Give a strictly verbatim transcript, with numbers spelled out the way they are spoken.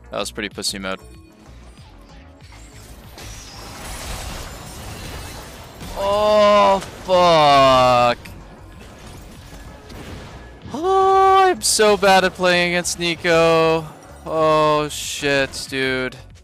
That was pretty pussy mode. Oh, fuck. Oh, I'm so bad at playing against NEEKO. Oh, shit, dude.